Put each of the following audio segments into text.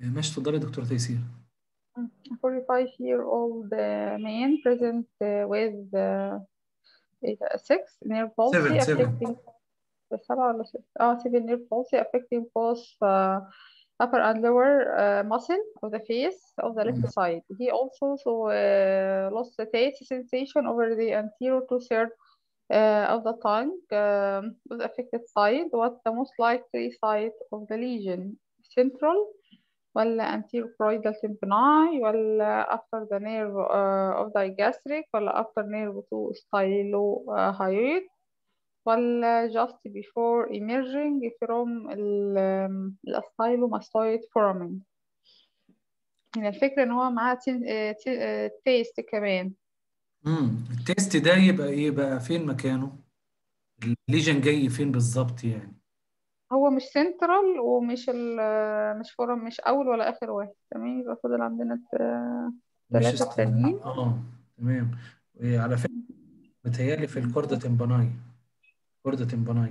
ماشي، اتفضلي يا دكتور تيسير. A 45-year-old man present with 6 nerve palsy 7 affecting 7 nerve palsy affecting both upper and lower muscle of the face of the left side. He also lost the taste sensation over the anterior two-thirds of the tongue of the affected side. What's the most likely site of the lesion? Central ولا anterior parietal tympani ولا after the nerve of digastric ولا after nerve to stylohyoid ولا just before emerging from الstylomastoid foramen. من الفكرة ان هو معاه تيست كمان. التيست ده يبقى ايه بقى؟ فين مكانه؟ الليجن جاي فين بالظبط يعني؟ هو مش سنترال ومش مش فورم، مش اول ولا اخر واحد. تمام، يبقى فضل عندنا مش الثلاثة التانيين. تمام. وعلى فكرة متهيألي في الكوردة تمباناي. كوردة تمباناي.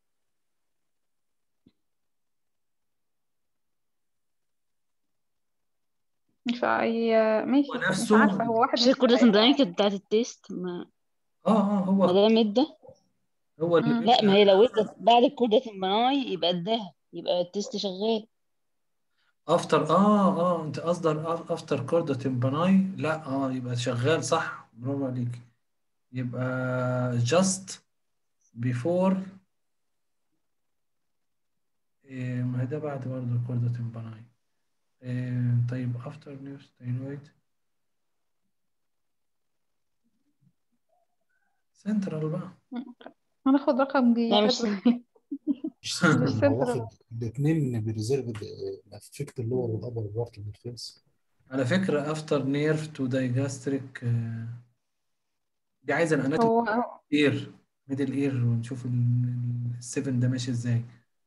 مش أي ماشي، مش ونفسه. عارفة، هو واحد مش من الكوردة الثلاثة. التمبرانية كانت بتاعت التيست ما هو ده مدة. هو اللي لا، ما بيبقى هي لو ادت بعد الكوردة التمبرانية يبقى اداها، يبقى التيست شغال. افتر انت قصدك افتر كوردة تمباناي. لا يبقى شغال صح، برافو عليك. يبقى just before. ما هي ده بعد برضه الكوردة تمباناي. طيب after news styloid سنترال بقى. هناخد رقم دي لا، مش شكله. مش مش سنترال، هو سنترال. واخد الاثنين بريزيرفد افكت اللور والابر بارت من الفيس. على فكرة after nerve to digastric دي عايزة الاناتومي هو اير، ميدل اير، ونشوف السيفن ده ماشي ازاي.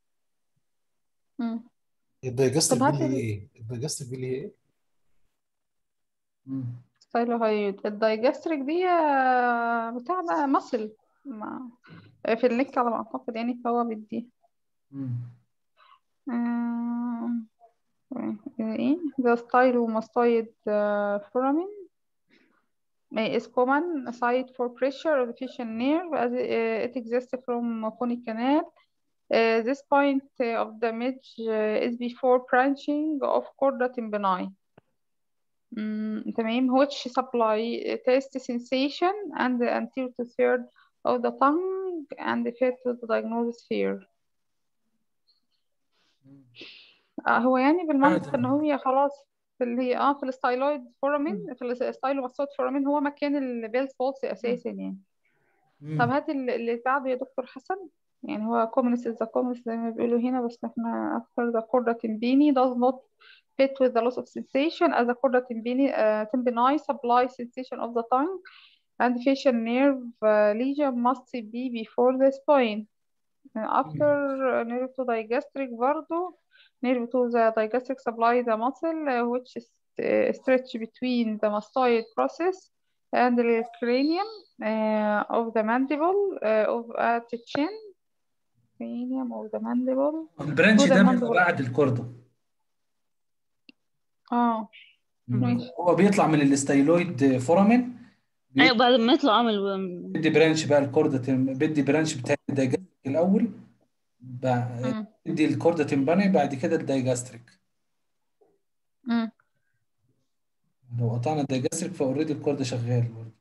مم. الدايجاستيك طب دي هات اللي هي ايه؟ الدايجاستيك دي اللي هي ايه؟ مم. ستايلوهايد. الدايجاستريك دي بتاع بقى مصل في النك على ما أعتقد يعني، فهو بيديه مم. آه، ايه the stylomastoid foramen is common site for pressure of the facial nerve as it exists from phonic canal. This point of damage is before branching of chorda tympani. تمام. which supply taste sensation and the anterior two-third of the tongue and fit with the diagnosis here. هو يعني بالمنطق ان هي خلاص في اللي هي في الستايلويد فورامين، في الستايلوماستويد فورامين هو مكان البيل فولسي اساسا يعني. طب هات اللي بعده يا دكتور حسن. يعني هو commonest is the commonest زي ما بيقولوا هنا، بس احنا after the chorda tympani does not fit with the loss of sensation as the chorda tympani supply sensation of the tongue and facial nerve lesion must be before this point. after nerve to digastric برضه nerve to the digastric supply the muscle which is stretch between the mastoid process and the cranium of the mandible of at the chin. cranium of the mandible البرانش to the ده بيبقى mandible. بعد الكوردة. ماشي. هو بيطلع من الاستايلويد فورامين، ايوه، بعد ما يطلع عامل بدي برانش بقى الكوردة بدي برانش بتاع الدايجاستريك الاول، بدي الكوردة تمباني بعد كده الدايجاستريك. لو قطعنا الدايجاستريك فاوريدي الكوردة شغال برضه.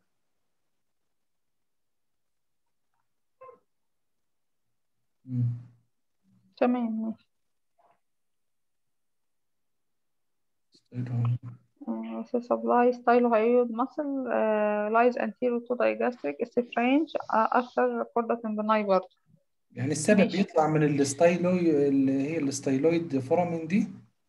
تمام ماشي. supply stylohyoid muscle lies anterior to digastric is range after chorda tympani برضه. يعني السبب ماشي. بيطلع من الستايلوي اللي هي الستايلويد فورامين دي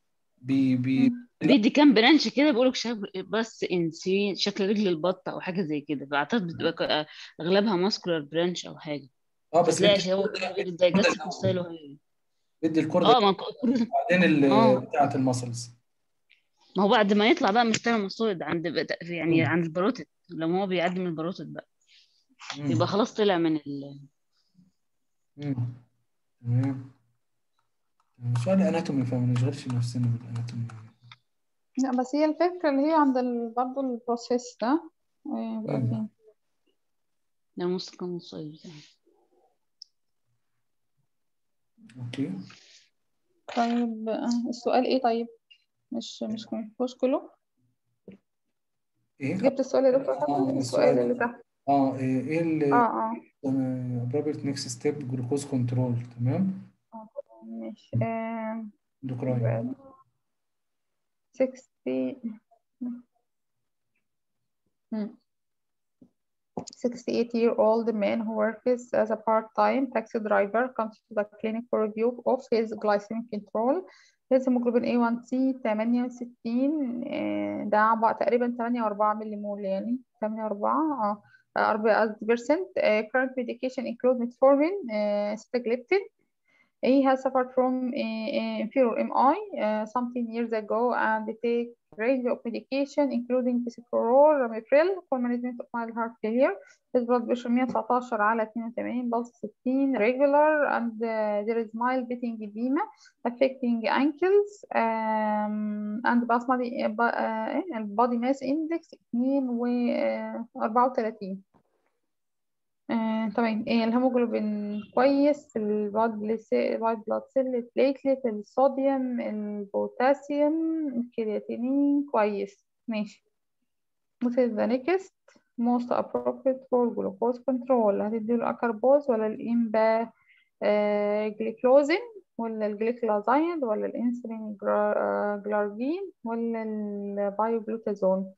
بيدي كام برانش كده، بيقولك بس انسي شكل رجل البطة او حاجة زي كده، فاعتقد بتبقى اغلبها ماسكولار برانش او حاجة. بس فتلاقي بدي عشان هو غير الدايجاستيك ستايل هي. بدي الكوردة ما بعدين اه بتاعة المسلز. ما هو بعد ما يطلع بقى مستوى مستويد يعني عند الباروتيد، لما هو بيعدي من الباروتيد بقى يبقى خلاص طلع من تمام. سؤال اناتومي، فما نشغلش نفسنا بالاناتومي. لا بس هي الفكرة اللي هي عند برضه البروسيس ده يبقى مم. فين. ده مستقيم الصيف بتاعي. اوكي. طيب السؤال ايه طيب؟ مش مش كله. ايه جبت السؤال يا دكتور حسن؟ السؤال اللي السؤال. تحت. ايه اللي اه appropriate next step جلوكوز كنترول. تمام. ماشي اندوكراين. 60 68-year-old man who works as a part-time taxi driver comes to the clinic for review of his glycemic control. His hemoglobin A1C 68 ده تقريبا 8.4 مليمول، يعني 8.4 4%. Current medication include metformin, sitagliptin. He has suffered from inferior MI something years ago and take range of medication including bisoprolol, ramipril for management of mild heart failure. His blood pressure 119 على 82, pulse 60, regular, and there is mild beating edema affecting ankles and body mass index 2 و 34. تمام. الهيموجلوبين كويس، الوايت بلاد سيل، البليتلت، الصوديوم، البوتاسيوم، الكرياتينين كويس. ماشي. What is the next most appropriate for glucose control؟ هتديله الأكربوز ولا الإمبا جليكلوزين ولا الجليكلازايد ولا الإنسولين جلارجين ولا البايوجلوتازون؟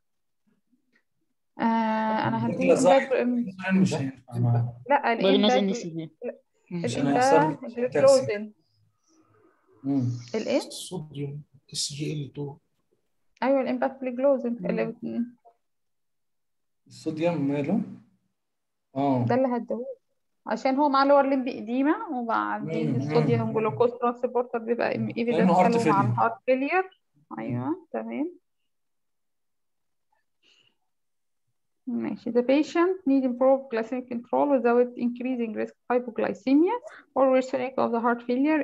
أنا هديله مش هينفع معاه. لا بودي ماس الإمبا اندكس كبير. عشان هيحصل جلوكوزين. الايه؟ الصوديوم SGL2. ايوه الامباكليجلوزين اللي الصوديوم ماله؟ ده اللي هديهوله عشان هو مع لور لمب إديمة، وبعدين الصوديوم جلوكوز ترانسبورتر بيبقى لانه ايفيدنشال هارت مع فيلير. الهارت فيلير. ايوه تمام. ماشي. The patient need improved glycemic control without increasing risk of hypoglycemia or worsening of the heart failure.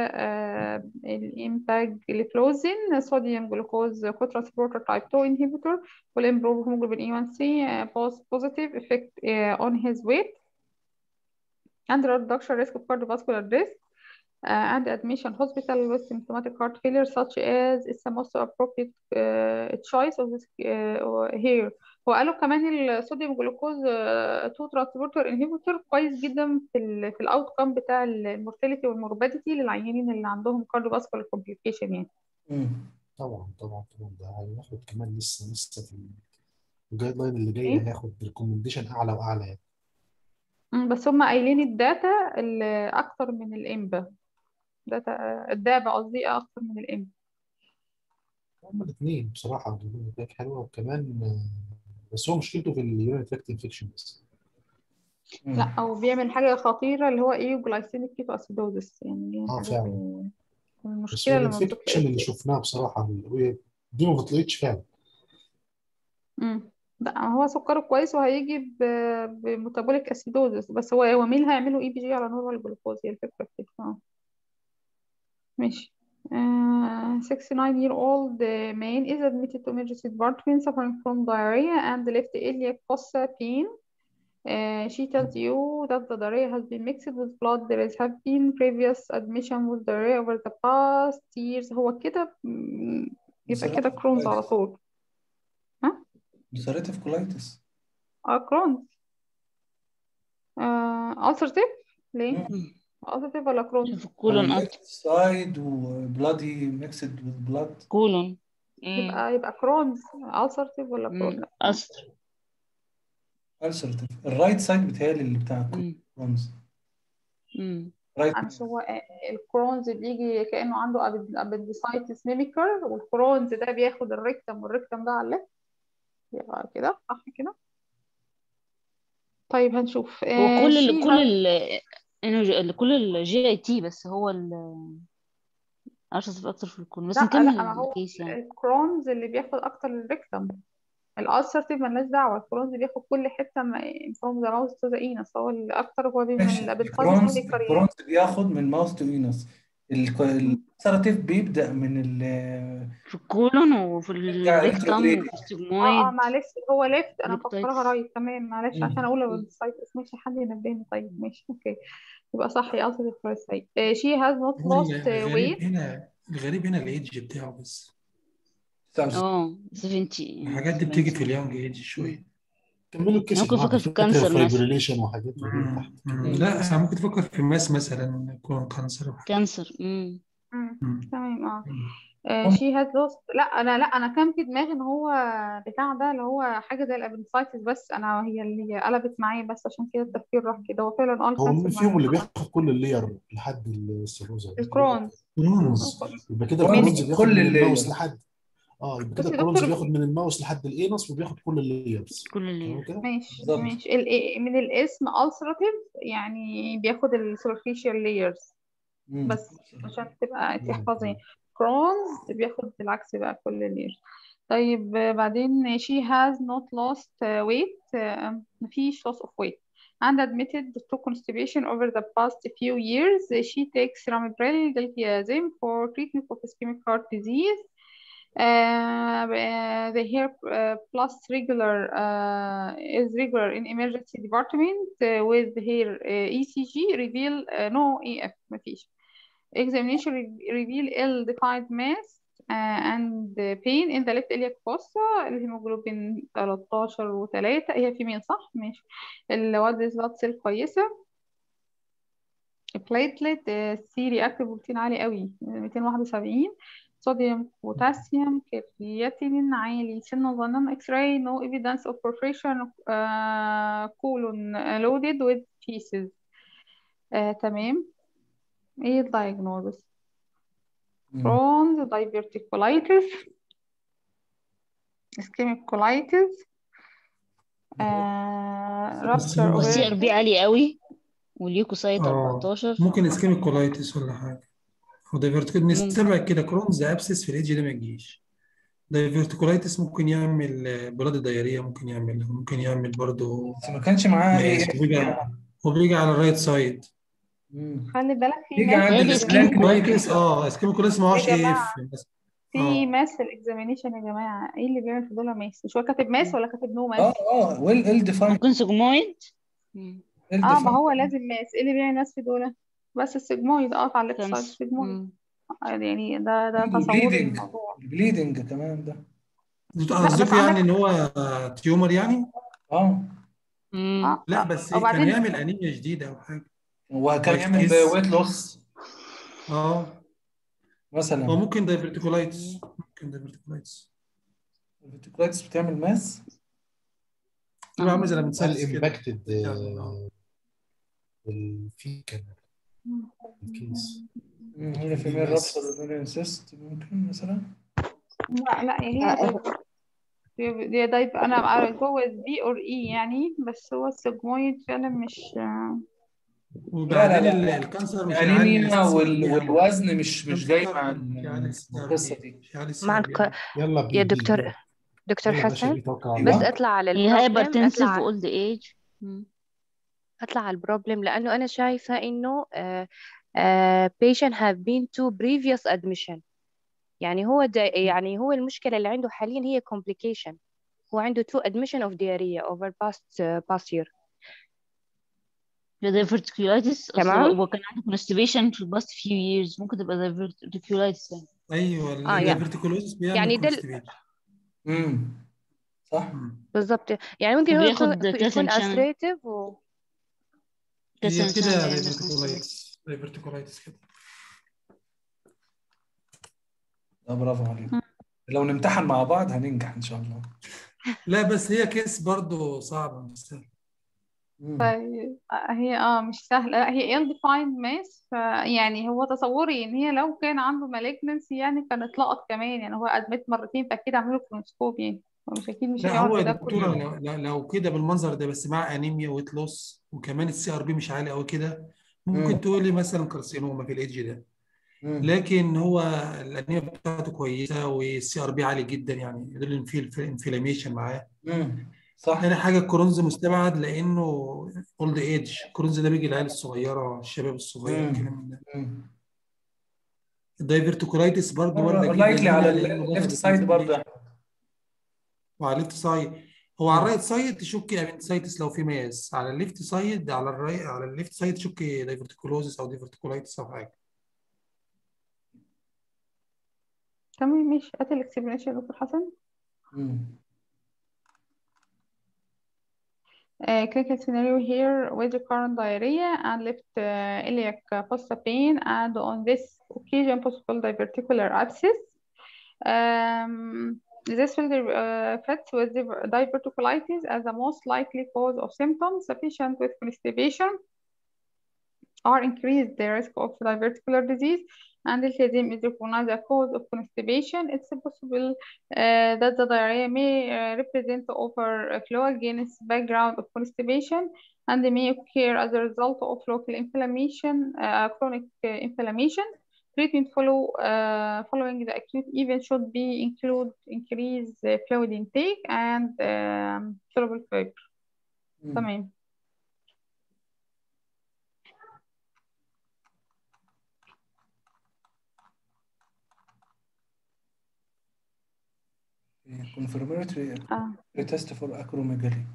Empagliflozin sodium glucose cotransporter type 2 inhibitor will improve hemoglobin A1C positive effect on his weight and reduction risk of cardiovascular death and admission hospital with symptomatic heart failure such as it's the most appropriate choice of this here. وقالوا كمان الصوديوم جلوكوز 2 ترانسبورتر انهبيتور كويس جدا في الاوت كام بتاع المورتاليتي والموربيديتي للعيانين اللي عندهم كارديوفاسكولار كومبليكيشن يعني. طبعا ده هياخد كمان لسه في الجايد لاين اللي جاي إيه؟ هياخد ريكومنديشن اعلى واعلى يعني. بس هم قايلين الداتا اللي اكتر من الامبا داتا الدابة قصدي اكتر من الامبا. هما الاثنين بصراحه نتائج حلوه، وكمان بس هو مشكلته في اليورين تراكت انفكشن بس. لا او بيعمل حاجة خطيرة اللي هو ايه جلايسيميك كيتو اسيدوزس، يعني حاجة فعلا. بس المشكلة هو اللي ما الانفكشن اللي بتطلقش. شفناها بصراحه دي ما بتطلقش فعلا. لا هو سكره كويس وهيجي بميتابوليك اسيدوزس، بس هو مين اللي هيعمله اي بي جي على نورمال جلوكوز؟ هي الفكرة في كده. ماشي. 69-year-old man is admitted to emergency department suffering from diarrhea and left iliac fossa pain. She tells you that the diarrhea has been mixed with blood. There have been previous admission with diarrhea over the past years. هو كده يبقى كده كرونز على طول. ها؟ ulcerative colitis. كرونز. ulcerative ليه؟ ulcerative ولا كرونز؟ شوف الكولون أكتر. سايد وبلادي ميكسد with blood. كولون. يبقى كرونز. ulcerative ولا كرونز؟ أستر. ulcerative. الرايت سايد بتهيألي اللي بتاع كرونز. مش هو الكرونز بيجي كأنه عنده ابندسايتس ميميكر، والكرونز ده بياخد الريكتم والريكتم ده على الليفت، يبقى كده صح كده. طيب هنشوف. هو كل الجي اي تي، بس هو ارشف اكتر في الكون، بس نكمل لا ما هو الكيس يعني. الكرونز اللي بياخد اكتر الريكتم، الالسرتيف مالناش دعوه، الكرونز بياخد كل حته فروم ذا ماوث تو ذا اينس، هو الاكتر هو من الابندسايتس ميميكر يعني. الكرونز بياخد من ماوث تو اينس، الالسراتيف بيبدأ من في الكولون وفي يرجع الريكتم ريتروجريد. وفي السجمويد معلش، هو ليفت، انا مفكراها والليكتايتس. رايت. تمام، معلش عشان اقول السايت ماشي، حد ينبهني. طيب ماشي اوكي، يبقى صح، هي قصدي فور السايت. she has not هو lost الغريب weight. هنا، الغريب هنا الايدج بتاعه بس. 70 الحاجات دي بتيجي في 70. اليونج ايدج شويه. كملوا الكيس يا ممكن جماعه، ده افكر في في الكانسر مثلا. فايبريليشن وحاجات موجوده تحت. لا ممكن تفكر في ماس مثلا يكون كانسر أو حاجة. كانسر. تمام. she has lost. لا انا كان في دماغي ان هو بتاع ده اللي هو حاجه زي الابنسايتس، بس انا هي اللي قلبت معايا، بس عشان كده التفكير راح كده. هو فعلا هو الكانسر مين فيهم اللي معايا. بياخد كل اللير لحد السيروزا؟ الكرونز. كرونز. يبقى كده من الكرونز بياخد كل من الماوس اللير. لحد يبقى كده بصي يا الكرونز دكتور، بياخد من الماوس لحد الانس وبياخد كل الليرز. كل تمام اللي كده؟ ماشي بالظبط. ماشي. من الاسم ulcerative يعني بياخد السوبرفيشال layers بس، عشان تبقى تحفظي. كرونز بياخد بالعكس بقى كل اللير. طيب بعدين she has not lost weight. مفيش loss of weight and admitted to constipation over the past few years. She takes ramipril diltiazem for treatment of ischemic heart disease. The hair plus regular is regular in emergency department with hair ECG reveal no EF. مفيش. Examination reveal ill-defined mass and pain in the left iliac fossa. الهيموجلوبين 13 و3، هي فيميل صح؟ ماشي. الوايت بلاد سيل كويسة. platelet سي رياكتيف بروتين عالي قوي 271. صوديوم بوتاسيوم كرياتينين عالي. سنة ظنان اكس راي no evidence of perforation colon loaded with feces. تمام. ايه الدايجنوزس؟ Crohn's, diverticulitis, ischemic colitis, rupture والسي ار ovarian. بي عالي قوي والليوكوسايت 14. ممكن اسكيميك كولايتس ولا حاجه، ودايفرتيكول ممكن. نستبعد كده. كرونز ابسس في الايدج ده ما يجيش. دايفرتيكولايتس ممكن يعمل بلاد دايريه، ممكن يعمل برضه بس ما كانش معاه ايه. وبيجي على الرايت سايد. خلي بالك في يجي عند هي دي الاسبلانك كولايتس اسكيميك كولايتس ما هوش يا ايه جماعة في ماس في الاكزامينيشن. يا جماعة ايه اللي بيعمل في دول ماس؟ مش هو كاتب ماس ولا كاتب نو ماس؟ ويل ال ديفاين. ممكن سجمويد. ما هو لازم ماس. ايه اللي بيعمل ماس في دول؟ بس السجمويد على الاقتصاد السجمويد. يعني ده تصوري للموضوع. البليدنج كمان ده قصدك يعني ان هو تيومر يعني؟ لا بس كان يعمل انيميا جديده او حاجه، وكان يعمل ويت لوس مثلا. او ممكن دايفرتيكولايتس. الفيرتيكولايتس بتعمل ماس، تبقى عامله زي الامباكتد الفيكال الكيس. هي في ميل رابتر سيست ممكن مثلا. لا هي دايب. انا عارف هو بي اور اي يعني، بس هو السجمويد فعلا مش. وبعدين الكانسر مش الانيميا والوزن مش جاي مع القصه دي. مع يلا يا دكتور حسن، بس اطلع على هي البروبلم. هايبرتنسيف اولد ايج. اطلع على البروبلم لانه انا شايفه انه patient have been to previous admission. يعني هو المشكله اللي عنده حاليا هي complication. هو عنده 2 admission of diarrhea over past year. diverticulitis تمام. هو كان عنده constipation في past few years. ممكن تبقى diverticulitis يعني. ايوه الدايفرتيكولوزيس بيعمل constipation. صح بالضبط. يعني ممكن هو بياخد يكون ulcerative هي كده دايفرتيكولايتس كده. برافو عليك. لو نمتحن مع بعض هننجح ان شاء الله. لا بس هي كيس برضو صعبه مش سهله. طيب هي مش سهله. لا هي ill defined mass. يعني هو تصوري ان هي لو كان عنده malignancy يعني كان اتلقط كمان. يعني هو ادمت مرتين فاكيد عملوا كولونوسكوب يعني. مش اكيد مش لا هيقعد هو يا بده دكتوره كله. لو كده بالمنظر ده بس مع انيميا ويت لوس وكمان السي ار بي مش عالي قوي كده، ممكن تقولي مثلا كارسينوما في الايدج ده. لكن هو الانيميا بتاعته كويسه والسي ار بي عالي جدا، يعني يدل في انفلاميشن معاه. صح. تاني حاجه الكرونز مستبعد لانه اولد ايج. الكرونز ده بيجي العيال الصغيره، الشباب الصغير، الكلام ده. الدايفرتيكولايتس برضه وارده جدا لايكلي على هنا لانه الليفت دخل سايد برضه. الكونستيبيشن. وعلى الليفت سايد، هو على الرايت سايد تشك ابندسايتس لو في ماس، على الليفت سايد على الليفت سايد تشك دايفرتيكولوزس او دايفرتيكولايتس او حاجه. تمام ماشي. هات الاكسبلانيشن يا دكتور حسن. Clinical scenario here with recurrent diarrhea and left iliac fossa pain, and on this occasion possible diverticular abscess. This will fits with the diverticulitis as the most likely cause of symptoms. Patients with constipation are increased the risk of diverticular disease, and التزام is recognized as cause of constipation. It's possible that the diarrhea may represent overflow against background of constipation, and may occur as a result of local inflammation, chronic inflammation. Treatment following the acute event should be include increased fluid intake and soluble fiber. تمام. confirmatory test for acromegaly.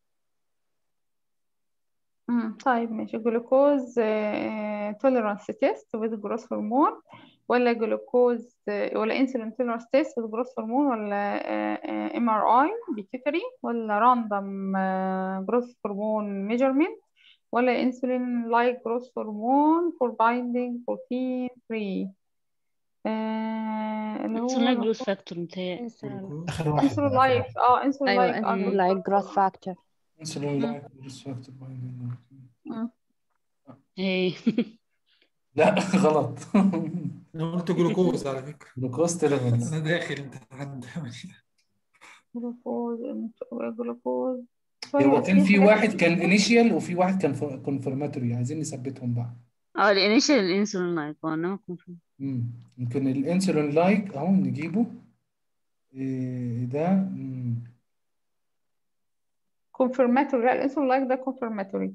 طيب ماشي. جلوكوز tolerance test with growth hormone، ولا جلوكوز ولا insulin tolerance test with growth hormone، ولا MRI بيتيتري، ولا random growth hormone measurement، ولا insulin like growth hormone for binding protein 3. اللي انسولين هو لايك جروث فاكتور متهيألي. اخر واحد insulin ده، آخر like واحد. insulin ايوه like انسولين لايك جروث فاكتور. insulin like growth factor binding. ايه لا غلط. انا قلت جلوكوز على فكره. جلوكوز تيليفونز. انا داخل امتحان. جلوكوز هو كان في واحد كان انيشيال وفي واحد كان كونفرماتوري، عايزين نثبتهم بقى. الانيشال الانسولين لايك انما يمكن الانسولين لايك اهو نجيبه. ده كونفرماتوري. لا الانسولين لايك ده كونفرماتوري.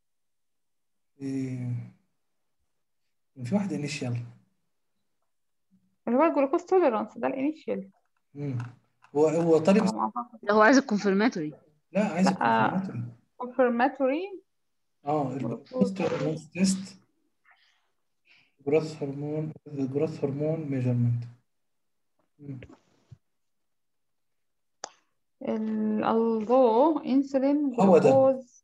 في واحد انيشيال اللي هو الجلوكوز توليرانس ده الانيشيال. هو طالب. هو عايز الكونفرماتوري. لا عايز الكونفرماتوري. كونفرماتوري الجلوكوز توليرانس تيست جروث هرمون ميجرمنت. although انسولين جلوكوز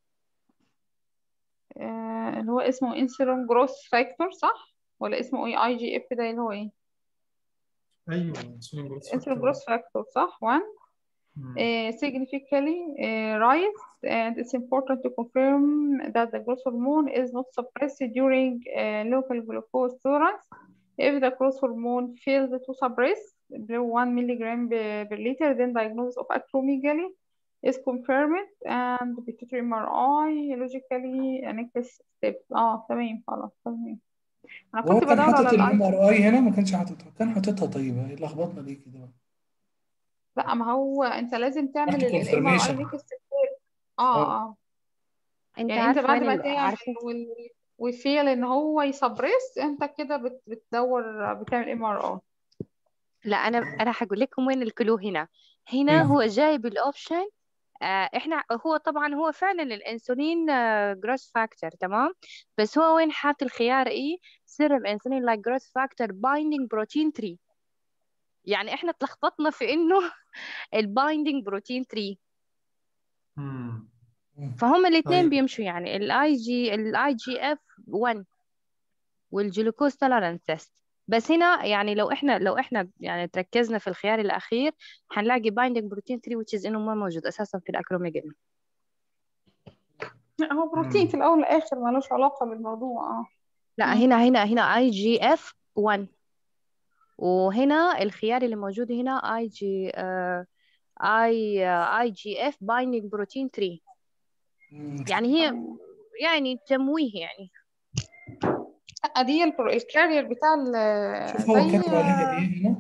اللي هو اسمه انسولين جروث فاكتور صح، ولا اسمه ايه IGF ده اللي هو ايه؟ ايوه انسولين جروث فاكتور صح. 1 significantly rise, and it's important to confirm that the growth hormone is not suppressed during local glucose tolerance. If the growth hormone fails to suppress below 1 milligram per liter, then diagnosis of acromegaly is confirmed and pituitary MRI logically next step. تمام خلاص تمام. انا كنت بدور على الMRI هنا ما كانش حاططها، كان حاططها. طيب ايه لخبطنا ليه كده؟ لا ما هو انت لازم تعمل الMRI next step. انت يعني انت بعد ما تعمل ويفيل ان هو يسبرس، انت كده بتدور بتعمل MRI. لا انا هقول لكم وين الكلو هنا هو جايب الاوبشن. احنا هو طبعا هو فعلا الانسولين جروث فاكتور تمام، بس هو وين حاط الخيار ايه؟ سيرم انسولين لايك جروث فاكتور بايندينج بروتين 3. يعني احنا اتلخبطنا في انه البايندينج بروتين 3. فهم الاثنين بيمشوا، يعني الاي جي اف 1 والجلوكوز تولرانس تيست. بس هنا يعني لو احنا يعني تركزنا في الخيار الاخير هنلاقي بايندينج بروتين 3 which is انه ما موجود اساسا في الاكروميجالي. لا هو بروتين في الاول والاخر مالوش علاقه بالموضوع. لا هنا اي جي اف 1، وهنا الخيار اللي موجود هنا اي جي اف بايندينج بروتين 3. يعني هي يعني تمويه يعني. دي الكارير بتاع شوف هو كاتب عليها ايه هنا؟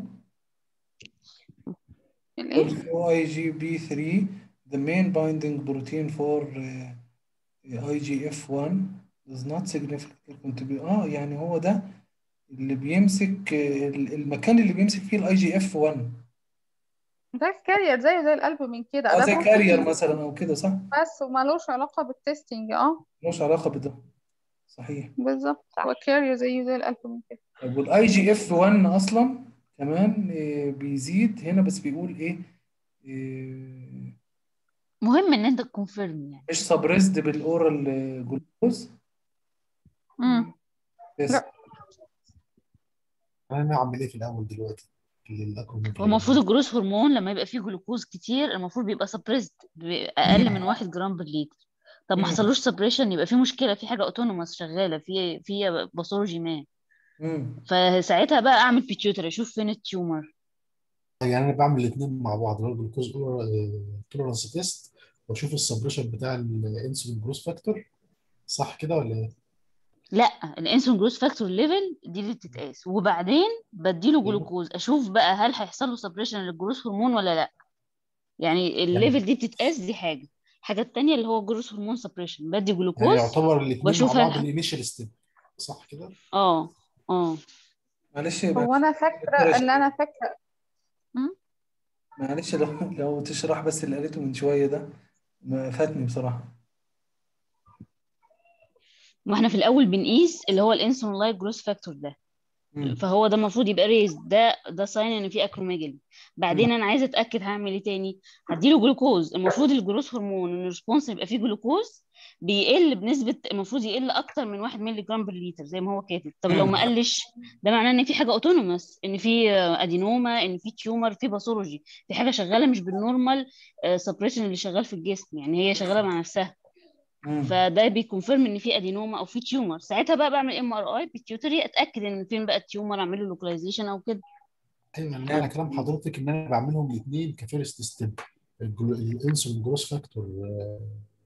IgB3 the main binding protein for IGF-1 does not significantly contribute. يعني هو ده اللي بيمسك المكان اللي بيمسك فيه الاي جي اف 1. ده الكارير زيه زي الالبومين كده، ده زي كارير بروتين مثلا او كده، صح؟ بس ومالوش علاقة بالتستنج. ملوش علاقه بده، صحيح. بالظبط، هو صح. كارير زيه زي الالبومين كده. طب والاي جي اف 1 اصلا كمان بيزيد هنا، بس بيقول ايه؟ مهم ان انت تكونفيرم يعني. مش سبريسد بالاورال جلوكوز بس. لا، انا اعمل ايه في الاول دلوقتي هو الاكروميجالي المفروض ده؟ الجروث هرمون لما يبقى فيه جلوكوز كتير المفروض بيبقى سبريسد اقل من 1 جرام بالليتر. طب ما مم. حصلوش سبريشن يبقى في مشكله، في حاجه اوتونوماس شغاله في باثولوجي ما. مم. فساعتها بقى اعمل بيتيوتري اشوف فين التيومر. يعني انا بعمل الاثنين مع بعض، اللي هو الجلوكوز تولرانس تيست، واشوف السبريشن بتاع الانسولين جروث فاكتور، صح كده ولا ايه؟ لا، الانسولين جروث فاكتور ليفل دي اللي بتتقاس، وبعدين بديله ايوه. جلوكوز اشوف بقى هل هيحصل له سبريشن للجروث هرمون ولا لا. يعني يعني الليفل دي بتتقاس، دي حاجه التانية اللي هو جروث هرمون سبريشن بدي يعني جلوكوز يعتبر الاثنين مع واشوف بعض هل الانيشال ستيب، صح كده؟ اه اه معلش هو معلش انا دكتورة فاكرة ان شيماء، انا فاكرة. م? معلش لو تشرح بس اللي قالته من شويه ده، ما فاتني بصراحه. ما احنا في الاول بنقيس اللي هو الانسولين لايك جروث فاكتور ده، مم. فهو ده المفروض يبقى ريز، ده ساين ان في اكروميجالي. مم. بعدين انا عايزه اتاكد هعمل ايه تاني، هديله جلوكوز. المفروض الجلوكوز هرمون ان الريسبونس يبقى فيه جلوكوز بيقل بنسبه، المفروض يقل اكتر من 1 مللي جرام بالليتر زي ما هو كاتب. طب لو مم. ما قلش ده معناه ان في حاجه اوتونوموس، ان في ادينوما، ان في تيومر، في باثولوجي، في حاجه شغاله مش بالنورمال سبريشن اللي شغال في الجسم، يعني هي شغاله مع نفسها. مم. فده بيكونفيرم ان في ادينوما او في تيومر. ساعتها بقى بعمل MRI بيتيوتري اتاكد ان فين بقى التيومر، اعمل له لوكاليزيشن او كده. ايوه، يعني معنى يعني كلام حضرتك ان انا بعملهم الاثنين كفيرست ستيب، الانسولين جروث فاكتور